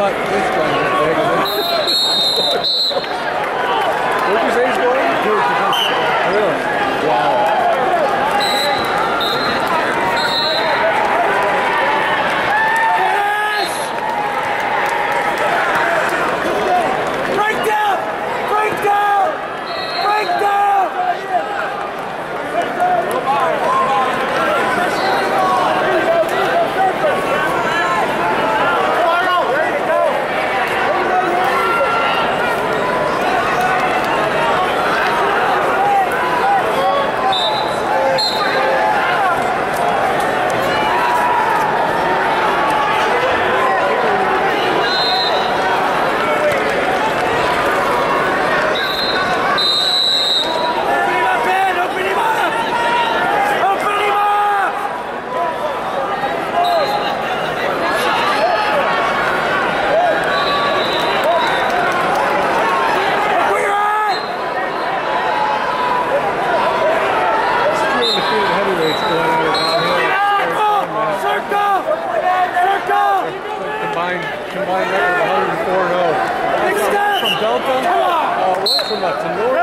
thought this guy was big. What did you say he's going? Really? Wow. Combined record of 104-0. From Delta? What's from up to North?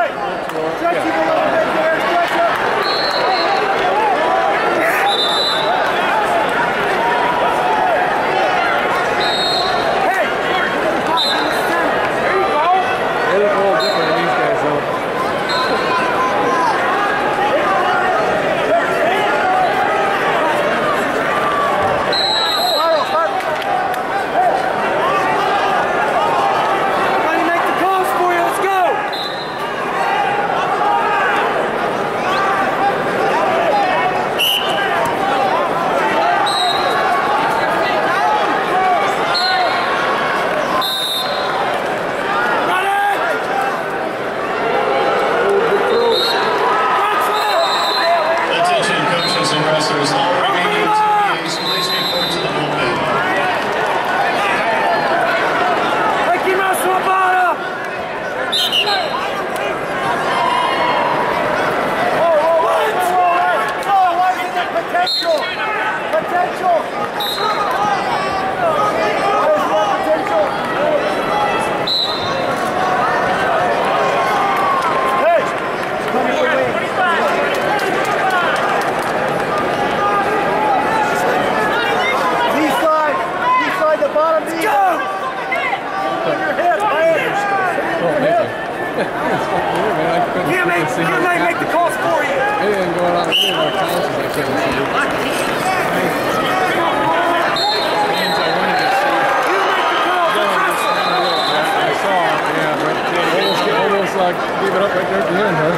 Give it up right there at the end, huh?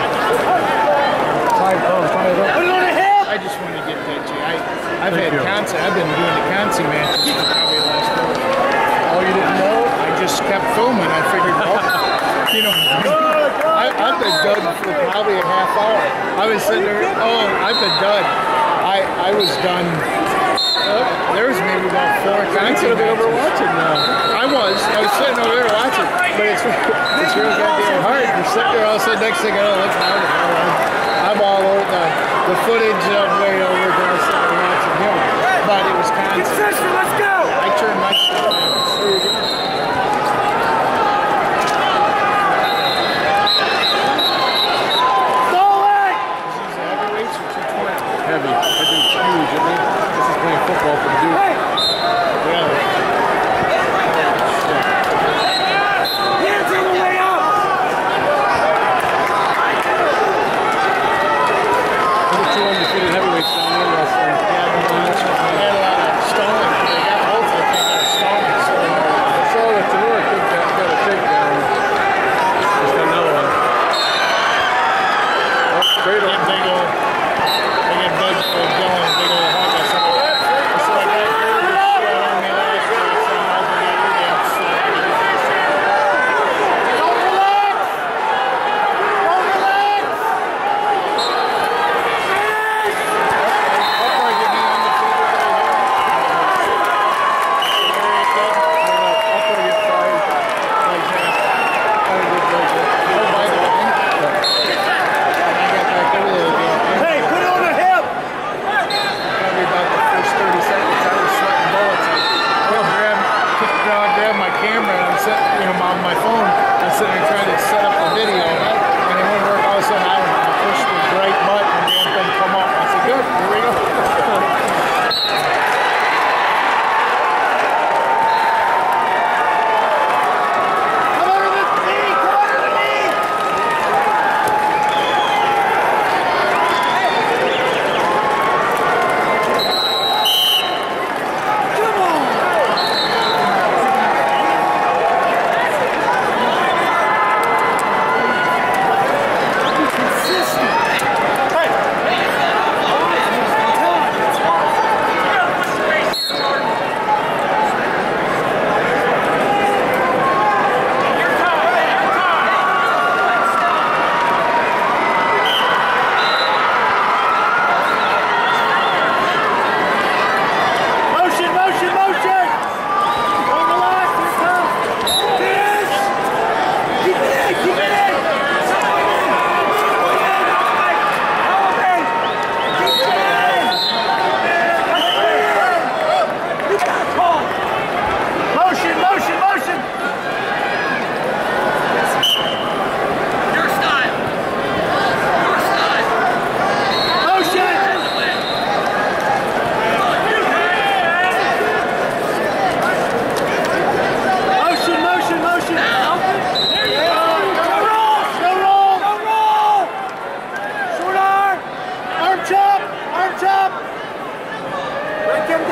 Yeah. I just want to get that to you. I've been doing the Consi matches for probably the last 4 years. Oh, you didn't know? I just kept filming. I figured, you know, I've been done for probably a half hour. I was sitting there, I've been done. I was done. There was maybe about 4 Consi matches. Over watching now. I was sitting over there watching, but it's really goddamn hard. You're sitting there all of a sudden, next thing I know, let's go. I'm all over the footage of way over there sitting there watching him. But it was constant. Let's go! I turned my stuff down. Heavy. That dude's huge, isn't he? This is playing football for Duke. Hey! Really? Hands on the way up! Look at 2 undefeated heavyweights down there wrestling. They had a lot of stalling. They got both of them. They got stalling. I saw that Tenor got a takedown. Just got another one. Oh, straight up. Big old Dylan, big old hug. I said, I got on me last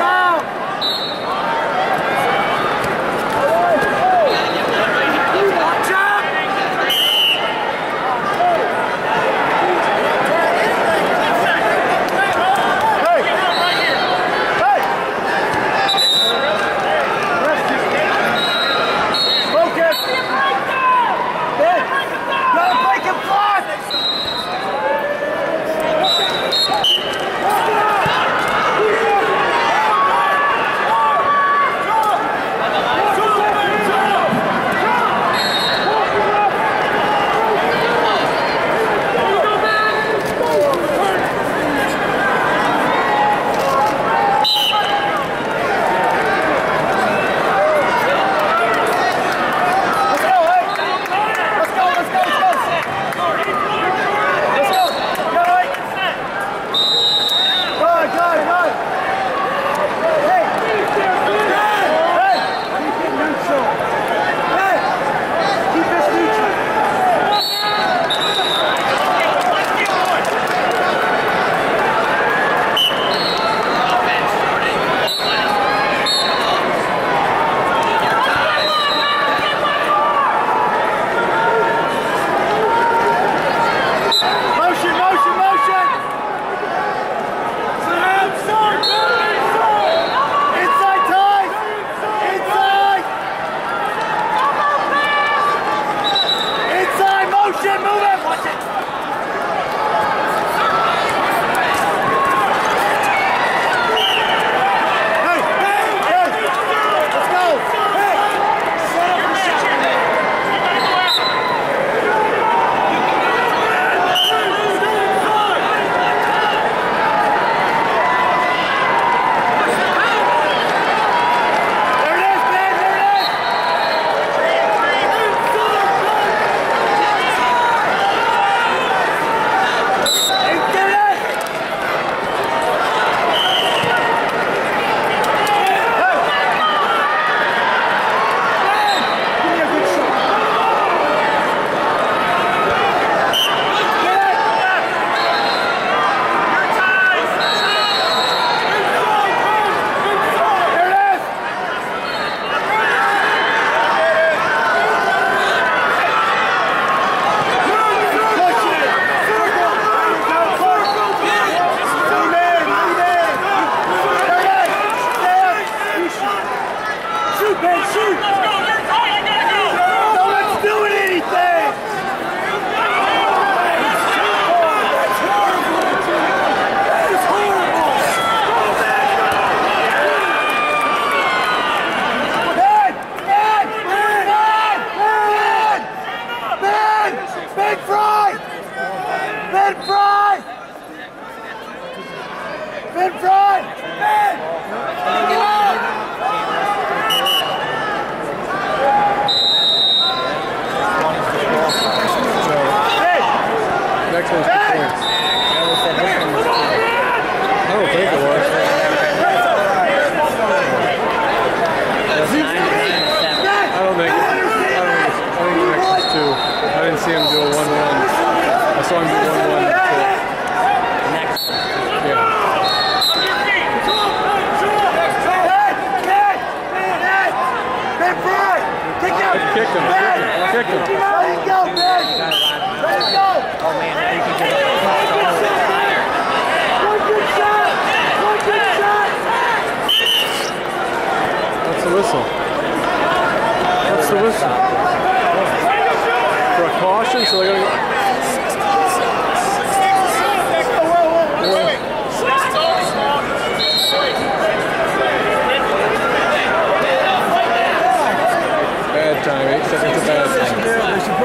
Bad time, 8 seconds of bad time.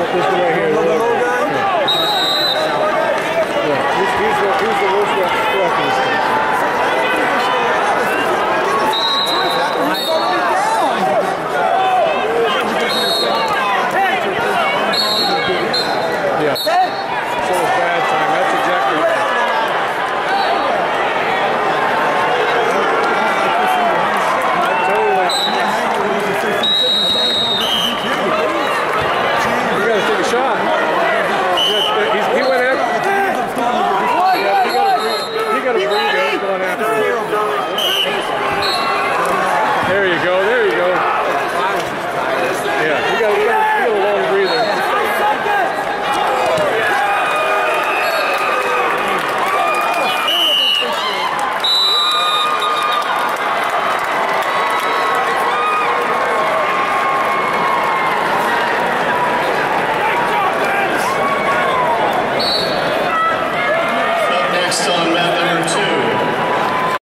This guy right here. The low guy? Yeah, he's the worst ref in this country. Yeah. So it's bad time. That's exactly right. You gotta take a shot. He went after. Yeah, he got a breather. He's going after him. There you go. There you go. Yeah, you got a long breather. Next on